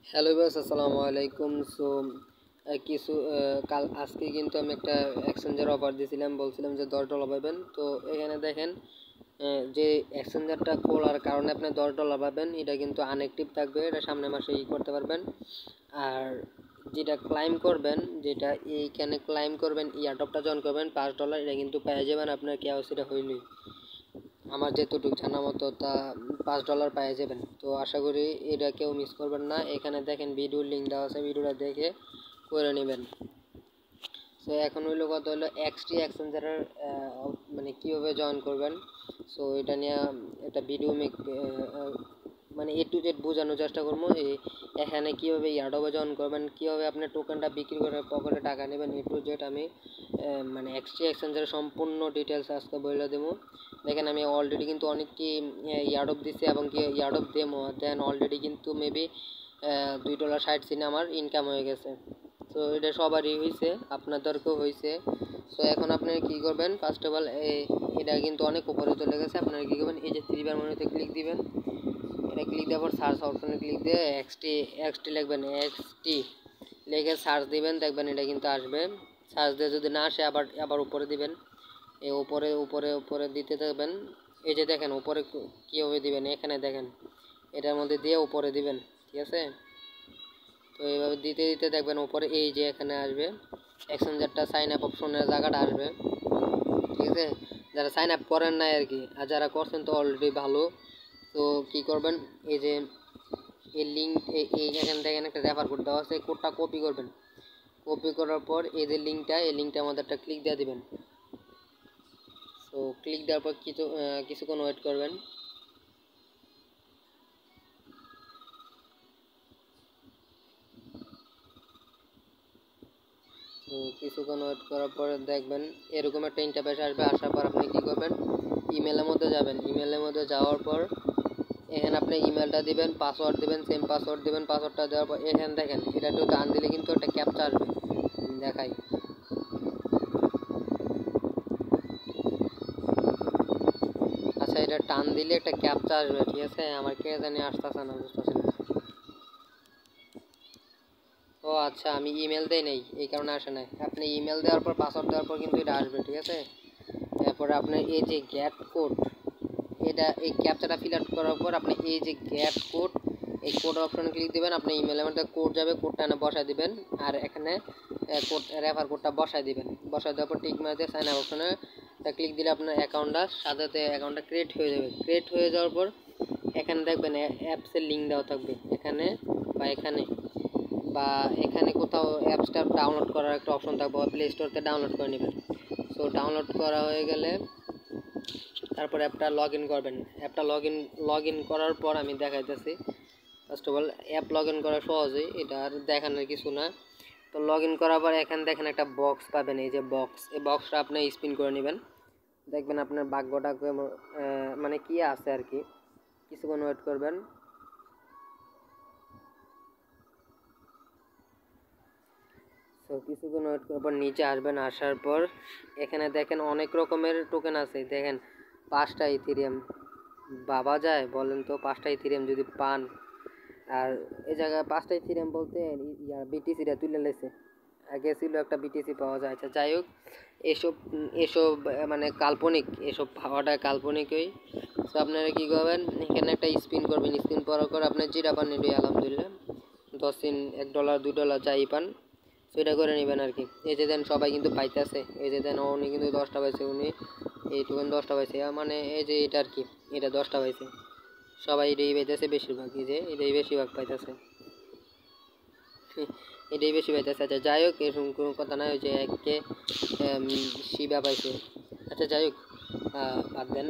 Hello viewers, আসসালামু আলাইকুম। So কিছু কাল আজকে কিন্তু আমি একটা এক্সচেঞ্জের অফার দিয়েছিলাম, বলছিলাম যে $10 পাবেন। তো এখানে দেখেন যে এক্সচেঞ্জারটা খোলার কারণে আপনি $10 পাবেন, এটা কিন্তু আনঅ্যাক্টিভ থাকবে, এটা সামনের মাসে করতে পারবেন। আর যেটা ক্লাইম করবেন, যেটা এইখানে ক্লাইম করবেন, ইয়ারডপটা জয়েন করবেন $5, এটা কিন্তু পেয়ে যাবেন আপনার কেওয়াইসিটা হইলেই। আমার যেতটুকু জানা মতো তা $5 পেয়ে যাবেন। তো আশা করি এটা কেউ মিস করবেন না। এখানে দেখেন ভিডিওর লিঙ্ক দেওয়া আছে, ভিডিওটা দেখে করে নেবেন। সো এখন হইলো কথা হলো এক্সটি এক্সচেঞ্জারের মানে কীভাবে জয়েন করবেন। সো এটা নিয়ে একটা ভিডিও মানে A to Z বোঝানোর চেষ্টা করবো। এখানে কীভাবে ইয়ারডপে জয়েন করবেন, কীভাবে আপনি টোকেনটা বিক্রি করে পকেটে টাকা নেবেন, A to Z আমি মানে এক্সটি এক্সচেঞ্জারের সম্পূর্ণ ডিটেলস আজকে বলে দেবো। দেখেন আমি অলরেডি কিন্তু অনেকটি ইয়ারডপ দিচ্ছি এবং কি ইয়ারডপ দেমো দেন অলরেডি কিন্তু মেবি $2.60 আমার ইনকাম হয়ে গেছে। তো এটা সবারই হয়েছে, আপনাদেরকেও হয়েছে। সো এখন আপনি কী করবেন, ফার্স্ট অফ অল এটা কিন্তু অনেক উপরে চলে গেছে। আপনারা কী করবেন, এই যে 3 বার মেনুতে ক্লিক দিবেন, এটা ক্লিক দেওয়ার পর সার্চ অপশনে ক্লিক দিয়ে এক্সটি লিখবেন, এক্সটি লিখে সার্চ দিবেন, দেখবেন এটা কিন্তু আসবে। সার্চ দিয়ে যদি না আসে আবার উপরে দিবেন, এই উপরে উপরে উপরে দিতে থাকবেন। এই যে দেখেন উপরে কীভাবে দিবেন, এখানে দেখেন এটার মধ্যে দিয়ে উপরে দিবেন, ঠিক আছে। তো এইভাবে দিতে দিতে দেখবেন উপরে এই যে এখানে আসবে এক্সচেঞ্জারটা সাইন আপ অপশনের জায়গাটা আসবে, ঠিক আছে। যারা সাইন আপ করেন নাই আর কি, আর যারা করছেন তো অলরেডি ভালো। তো কী করবেন, এই যে এই লিঙ্ক এখানে দেখেন একটা রেফার কোড দেওয়া আছে, কোডটা কপি করবেন। কপি করার পর এই যে এই লিঙ্কটার মধ্যে একটা ক্লিক দিয়ে দিবেন। তো ক্লিক দেওয়ার পর কিছুক্ষণ ওয়েট করবেন। তো কিছুক্ষণ ওয়েট করার পরে দেখবেন এরকম একটা ইন্টারফেস আসবে। আসার পর আপনি কী করবেন, ইমেলের মধ্যে যাবেন। ইমেলের মধ্যে যাওয়ার পর এখানে আপনি ইমেলটা দিবেন, পাসওয়ার্ড দিবেন, সেম পাসওয়ার্ড দিবেন। পাসওয়ার্ডটা দেওয়ার পর এখানে দেখেন এটা একটু টান দিলে কিন্তু একটা ক্যাপচা আসবে, দেখাই। আচ্ছা, এটা টান দিলে একটা ক্যাপচা আসবে, ঠিক আছে। আমার কে জানি আসতেছে না, বুঝতেছি না। ও আচ্ছা, আমি ইমেল দেই নেই, এই কারণে আসে নাই। আপনি ইমেল দেওয়ার পর পাসওয়ার্ড দেওয়ার পর কিন্তু এটা আসবে, ঠিক আছে। তারপরে আপনার এই যে গেট কোড, এই ক্যাপচাটা ফিল আউট করার পর আপনি এই যে গেট কোড, এই কোড অপশনে ক্লিক দিবেন। আপনি ইমেলের মধ্যে কোড যাবে, কোডটা এনে বসায় দিবেন। আর এখানে কোড রেফার কোডটা বসায় দিবেন। বসায় দেওয়ার পর টিক মারে দিয়ে সাইন আপ অপশনে ক্লিক দিলে আপনার অ্যাকাউন্টটা সাথে অ্যাকাউন্টটা ক্রিয়েট হয়ে যাবে। ক্রিয়েট হয়ে যাওয়ার পর এখানে দেখবেন অ্যাপসের লিঙ্ক দেওয়া থাকবে, এখানে বা এখানে কোথাও অ্যাপসটা ডাউনলোড করার একটা অপশন থাকবে, প্লে স্টোর থেকে ডাউনলোড করে নেবেন। সো ডাউনলোড করা হয়ে গেলে তারপর অ্যাপটা লগ ইন করবেন। অ্যাপটা লগ ইন করার পর আমি দেখাইতেছি। First of all app log in করা সহজেই, এটা আর দেখানোর কিছু না। তো লগ ইন করার পর এখানে দেখেন একটা বক্স পাবেন, এই যে বক্স, এই বক্সটা আপনি স্পিন করে নেবেন। দেখবেন আপনার ভাগ্যটা মানে কি আছে আর কি। কিছুক্ষণ ওয়েট করবেন। তো কিছুক্ষণ ওয়েট করার পর নিচে আসবেন। আসার পর এখানে দেখেন অনেক রকমের টোকেন আছে। দেখেন 5টা ইথেরিয়াম বাবা যায় বলেন তো, 5টা ইথেরিয়াম যদি পান। আর এই জায়গায় 5টা ইথেরিয়াম বলতে বিটিসিটা তুলে লেছে, আগে ছিল একটা বিটিসি পাওয়া যায়। আচ্ছা যাই হোক, এসব এসব মানে কাল্পনিক, এসব পাওয়াটা কাল্পনিকই। তো আপনারা কী করবেন, এখানে একটা স্পিন করবেন। স্পিন করার পর আপনার যেটা পান নেবে, আলহামদুলিল্লাহ 10 দিন $1 $2 যাই পান সেটা করে নেবেন আর কি। এই যে দেন সবাই কিন্তু পাইতেছে, এই যে দেন উনি কিন্তু 10টা পাইছে, উনি এই টোকেন 10টা পাইছে, মানে এই যে এটা আর কি, এটা 10টা পাইছে। সবাই এটাই পাইতেছে বেশিরভাগ, এই যে এটাই বেশিরভাগ পাইতেছে, এটাই বেশি পাইতেছে। আচ্ছা যাই হোক, এরকম কোনো কথা নয় যে এককে শিবা পাইছে। আচ্ছা যাই হোক, বাদ দেন।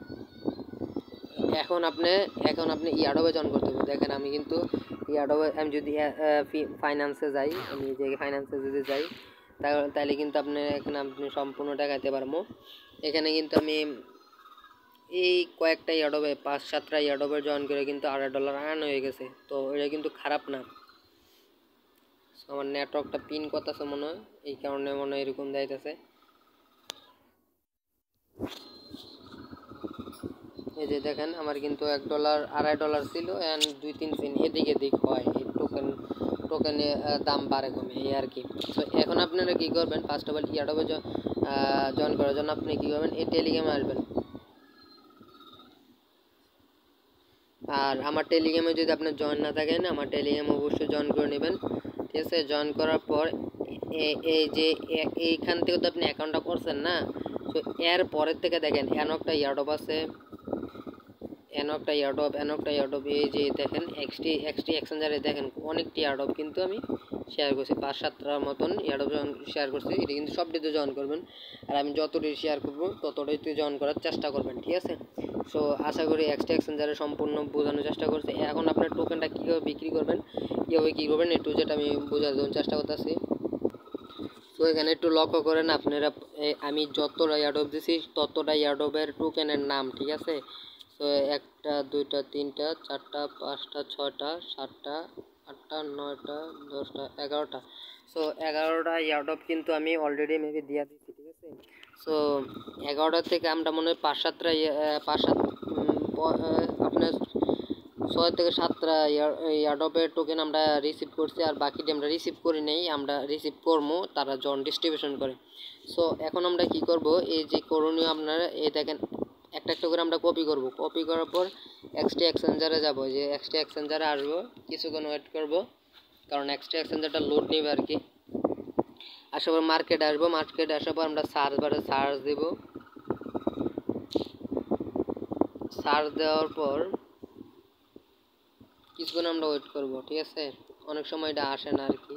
এখন আপনি ইয়ারডবে জয়েন করতে হবে। দেখেন আমি কিন্তু ইয়ারডবে, আমি যদি ফাইন্যান্সে যাই, আমি যে ফাইন্যান্সে যদি যাই তাহলে কিন্তু এখানে আপনি সম্পূর্ণ দেখাতে পারবো। এখানে কিন্তু আমি এই কয়েকটা ইয়ারডবে 5-7টা ইয়ারডবে জয়েন করে কিন্তু $8 আর্ন হয়ে গেছে। তো এটা কিন্তু খারাপ না। আমার নেটওয়ার্কটা পিন করতেছে মনে হয়, এই কারণে মনে হয় এরকম যাইতেছে। এই যে দেখেন আমার কিন্তু $1 $2.5 ছিল, অ্যান্ড 2-3 সেন্ট এদিক হয় এই টোকেন টোকেনে দাম বাড়ে কমে এই আর কি। সো এখন আপনারা কী করবেন, ফার্স্ট অফ অল ইয়ারডবে জয়েন করার জন্য আপনি কী করবেন, এই টেলিগ্রামে আসবেন। আর আমার টেলিগ্রামে যদি আপনার জয়েন না থাকেন, আমার টেলিগ্রামে অবশ্যই জয়েন করে নেবেন, ঠিক আছে। জয়েন করার পর এই যে এইখান থেকে তো আপনি অ্যাকাউন্টটা করছেন না, তো এর পরের থেকে দেখেন এনো একটা ইয়ারডপ আছে, এনো একটা ইয়ারডপ এই যে দেখেন এক্সটি এক্সচেঞ্জারে দেখেন অনেকটি ইয়ারডপ কিন্তু আমি শেয়ার করছি, 5-7টার মতন ইয়ারডপ শেয়ার করছি। এটা কিন্তু সবটিতে জয়েন করবেন, আর আমি যতটি শেয়ার করবো ততটাইতে জয়েন করার চেষ্টা করবেন, ঠিক আছে। সো আশা করি এক্সটি এক্সচেঞ্জারে সম্পূর্ণ বোঝানোর চেষ্টা করছি। এখন আপনার টোকেনটা কীভাবে বিক্রি করবেন, কীভাবে কী করবেন, একটু যেটা আমি বোঝার জন্য চেষ্টা করতেছি। তো এখানে একটু লক্ষ্য করেন আপনারা, আমি যতটা ইয়ারডপ দিছি ততটা ইয়ারডপের টোকেনের নাম, ঠিক আছে। তো 1টা 2টা 3টা 4টা 5টা 6টা 7টা 8টা 9টা 10টা 11টা। সো 11টা ইয়ারডপ কিন্তু আমি অলরেডি মেবি দিয়ে দিচ্ছি, ঠিক আছে। সো 11টা থেকে আমরা মনে হয় 5-7টা আপনার 6 থেকে 7টা ইয়ারডপের টোকেন আমরা রিসিভ করছি, আর বাকিটি আমরা রিসিভ করি নেই, আমরা রিসিভ করবো তারা যখন ডিস্ট্রিবিউশন করে। সো এখন আমরা কি করব, এই যে করণীয় আপনারা এই দেখেন একটা একটা করে আমরা কপি করব, কপি করার পর এক্সটি এক্সচেঞ্জারে যাব, যে এক্সটি এক্সচেঞ্জারে আসবো, কিছুক্ষণ ওয়েট করব কারণ এক্সটি এক্সচেঞ্জারটা লোড নেবে আর কি। আসার পর মার্কেটে আসবো, মার্কেটে আসার পর আমরা সার্চ বারে সার্চ দেব, সার্চ দেওয়ার পর কিছুক্ষণ আমরা ওয়েট করব, ঠিক আছে। অনেক সময় এটা আসে না আর কি।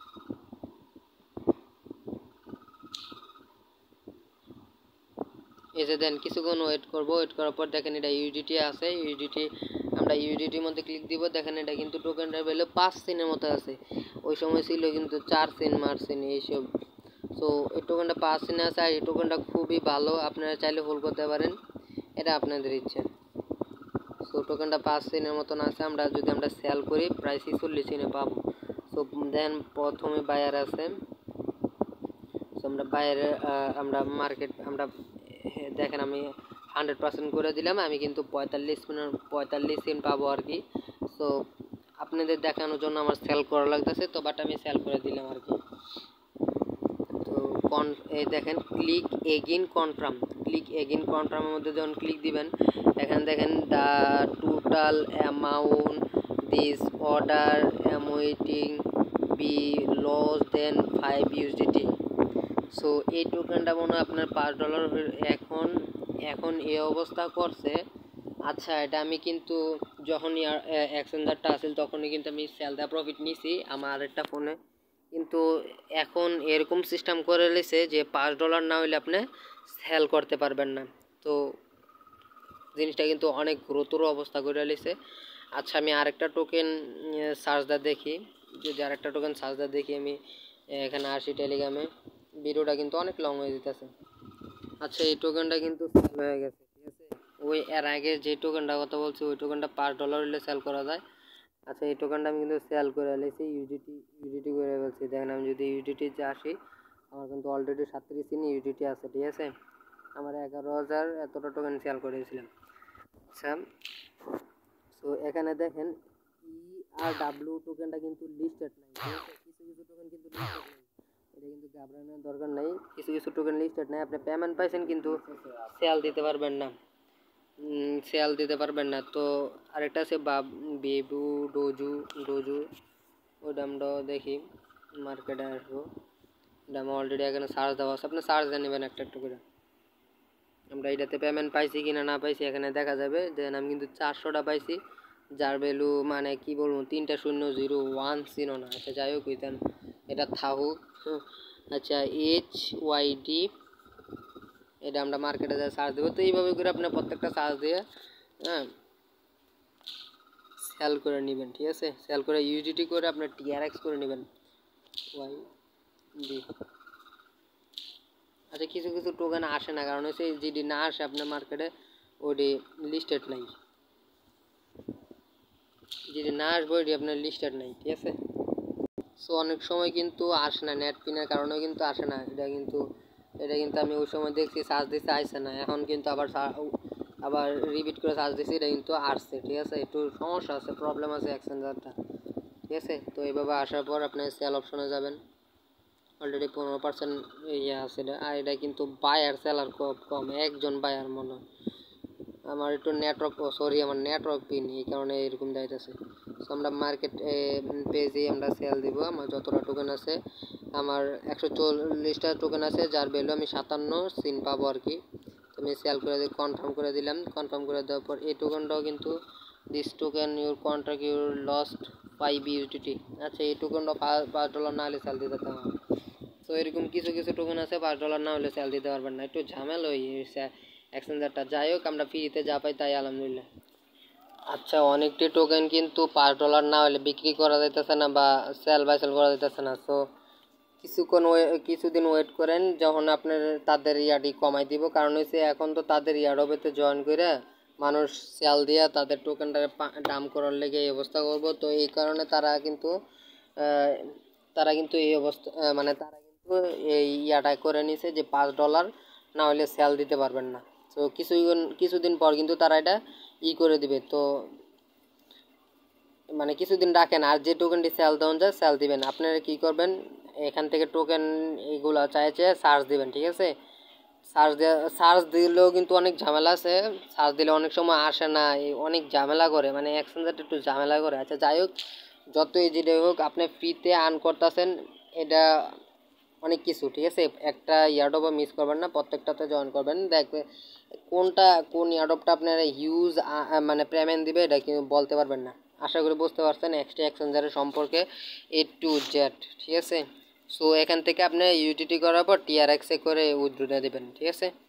এই যে দেন কিছুক্ষণ ওয়েট করব, ওয়েট করার পর দেখেন এটা ইউডিটি আছে, ইউডিটি আমরা ইউডিটির মধ্যে ক্লিক দিব, দেখেন এটা কিন্তু টোকেনটার ভ্যালু 5 সেন্টের মতো আছে, ওই সময় ছিল কিন্তু 4 সেন্ট মারছেন এইসব। সো এই টোকেনটা 5 সেন্ট আছে, আর এই টোকেনটা খুবই ভালো, আপনারা চাইলে হোল্ড করতে পারেন, এটা আপনাদের ইচ্ছে। সো টোকেনটা 5 সেন্টের মতন আছে, আমরা যদি আমরা সেল করি প্রায় 46 সেন্টে পাবো। সো দেন প্রথমে বায়ার আছে, সো আমরা বায়ারে আমরা মার্কেট আমরা দেখেন আমি 100% করে দিলাম, আমি কিন্তু 45 সেন্ট পাবো আর কি। সো আপনাদের দেখানোর জন্য আমার সেল করা লাগতেছে, তো বাট আমি সেল করে দিলাম আর কি। তো এই দেখেন click again confirm, click again কনফার্মের মধ্যে যখন ক্লিক দিবেন, এখানে দেখেন the total amount this order amounting be less then 5 USDT। So এই টোকেনটা মনে হয় আপনার $5 এখন এই অবস্থা করছে। আচ্ছা এটা আমি কিন্তু যখন এক্সচেঞ্জারটা আসছিল তখনই কিন্তু আমি সেল দা প্রফিট নিছি আমার আরেকটা ফোনে, কিন্তু এখন এরকম সিস্টেম করে লেছে যে $5 না হলে আপনি সেল করতে পারবেন না। তো জিনিসটা কিন্তু অনেক গুরুতর অবস্থা করে লেছে। আচ্ছা আমি আরেকটা টোকেন সার্চটা দেখি, যদি আরেকটা টোকেন সার্চটা দেখি, আমি এখানে আসি টেলিগ্রামে, ভিডিওটা কিন্তু অনেক লং হয়ে যেতেছে। আচ্ছা এই টোকেনটা কিন্তু সেল হয়ে গেছে, ঠিক আছে। ওই এর আগে যে টোকেনটা কথা বলছি ওই টোকেনটা $5 হলে সেল করা যায়। আচ্ছা এই টোকেনটা আমি কিন্তু সেল করে ফেলেছি, ইউডিটি করে ফেলছি। দেখেন আমি যদি ইউডিটিতে আসি, আমার কিন্তু অলরেডি 37 দিন ইউডিটি আছে, ঠিক আছে। আমার 11,000 এতটা টোকেন সেল করেছিলাম। আচ্ছা সো এখানে দেখেন ERW টোকেনটা কিন্তু লিস্টেড নাই, ঠিক আছে। কিছু কিছু টোকেন কিন্তু লিস্টেড নাই, এটা কিন্তু ঘাবড়ানোর দরকার নাই, কিছু কিছু টোকেন লিস্টেড নাই। আপনি পেমেন্ট পাইছেন কিন্তু সেল দিতে পারবেন না, তো আরেকটা আছে বেবু ডোজু ওইটা আমরা দেখি, মার্কেটে আসবো, এটা আমার অলরেডি এখানে সার্চ দেওয়া আছে, আপনি সার্চ দিয়ে নেবেন একটা একটা করে। আমরা এটাতে পেমেন্ট পাইছি কিনা না পাইছি এখানে দেখা যাবে। দেন আমি কিন্তু 400টা পাইছি, যার ভ্যালু মানে কি বলবো 3টা 001 ছিল না। আচ্ছা যাই হোক হইতেন এটা থাকুক। আচ্ছা HYD এটা আমরা মার্কেটে যা সার্চ দেবো। তো এইভাবে করে আপনার প্রত্যেকটা সার্চ দিয়ে হ্যাঁ সেল করে নেবেন, ঠিক আছে। সেল করে ইউজিটি করে আপনার TRX করে নেবেন YD। আচ্ছা কিছু কিছু টোকেন আসে না, কারণ হচ্ছে যেটি না আসে আপনার মার্কেটে ওটি লিস্টেড নাই, যেটি না আসবে ওইটি আপনার লিস্টেড নাই, ঠিক আছে। সো অনেক সময় কিন্তু আসে না, নেট পিনের কারণেও কিন্তু আসে না। এটা কিন্তু আমি ওই সময় দেখছি সার্চ দিতে আসে না, এখন কিন্তু আবার রিপিট করে সার্চ দিচ্ছি, এটা কিন্তু আসছে, ঠিক আছে। একটু সমস্যা আছে, প্রবলেম আছে এক্সচেঞ্জারটা। ঠিক আছে। তো এইভাবে আসার পর আপনি সেল অপশনে যাবেন। অলরেডি 15% ইয়ে আছে এটা, আর এটা কিন্তু বায়ার সেলার খুব কম, একজন বায়ার মনে হয়। আমার একটু নেটওয়ার্ক, সরি আমার নেটওয়ার্ক পিন, এই কারণে এরকম দেখাইতেছে। সো আমরা মার্কেট পেজে আমরা সেল দিব। আমার যতটা টোকেন আছে, আমার 140টা টোকেন আছে, যার ভ্যালু আমি 57 সিন পাবো আর কি। তো আমি সেল করে দিয়ে কনফার্ম করে দিলাম। কনফার্ম করে দেওয়ার পর এই টোকেনটাও কিন্তু this token your contract your lost 5 ইউটিটি। আচ্ছা, এই টোকেনটা $5 না হলে সেল দিতে হবে। তো এরকম কিছু কিছু টোকেন আছে $5 না হলে সেল দিতে পারবেন না, একটু ঝামেলা হয়েছে এক্সচেঞ্জারটা। যাই হোক, আমরা ফ্রিতে যা পাই তাই আলহামদুলিল্লাহ। আচ্ছা, অনেকটি টোকেন কিন্তু $5 না হলে বিক্রি করা যাইতেছে না বা সেল বাইসেল করা যাইতেছে না। সো কিছুদিন ওয়েট করেন, যখন আপনার তাদের ইয়াটি কমাই দিব। কারণ হচ্ছে এখন তো তাদের ইয়ারবেতে জয়েন করে মানুষ সেল দিয়া তাদের টোকেনটার দাম করার লেগে এই অবস্থা করবো। তো এই কারণে তারা কিন্তু এই অবস্থা মানে তারা কিন্তু এই ইয়াটা করে নিছে যে $5 না হলে সেল দিতে পারবেন না। তো কিছুদিন পর কিন্তু তারা এটা করে দিবে। তো মানে কিছুদিন রাখেন, আর যে টোকেনটি সেল দেওয়া যায় সেল দিবেন। আপনারা কি করবেন, এখান থেকে টোকেন এইগুলো চাইছে সার্চ দিবেন, ঠিক আছে। সার্চ দিলেও কিন্তু অনেক ঝামেলা আছে, সার্চ দিলে অনেক সময় আসে না, অনেক ঝামেলা করে, মানে এক্সচেঞ্জারটা একটু ঝামেলা করে। আচ্ছা যাই হোক, যত ইজিটাই হোক, আপনি ফ্রিতে আর্ন করতেছেন, এটা অনেক কিছু, ঠিক আছে। একটা ইয়ারডপও মিস করবেন না, প্রত্যেকটাতে জয়েন করবেন। দেখবে কোন ইয়ারডপটা আপনার হিউজ মানে পেমেন্ট দিবে এটা কিন্তু বলতে পারবেন না। আশা করি বুঝতে পারছেন এক্সট্রা এক্সচেঞ্জারের সম্পর্কে A to Z, ঠিক আছে। সো এখান থেকে আপনি ইউটিটি করার পর TRX করে উইথড্র দিয়ে দেবেন, ঠিক আছে।